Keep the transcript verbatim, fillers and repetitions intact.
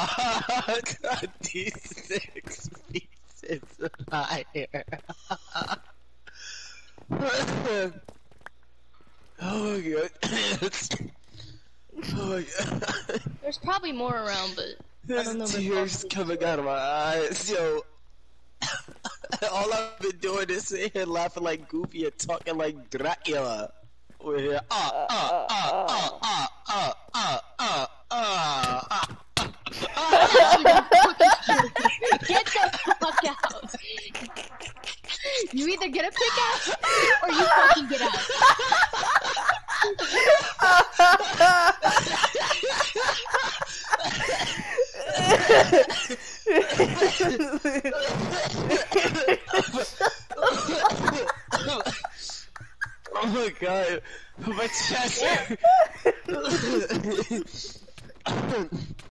I got these six pieces of fire. Oh my god. Oh my god. There's probably more around, but I don't know. There's tears coming out of my eyes, yo. All I've been doing is sitting here laughing like Goofy and talking like Dracula. We're here. Ah, ah, ah, ah, ah, ah, ah, ah, ah, ah. Get the fuck out! You either get a pick out or you fucking get out. Oh my god, my chest.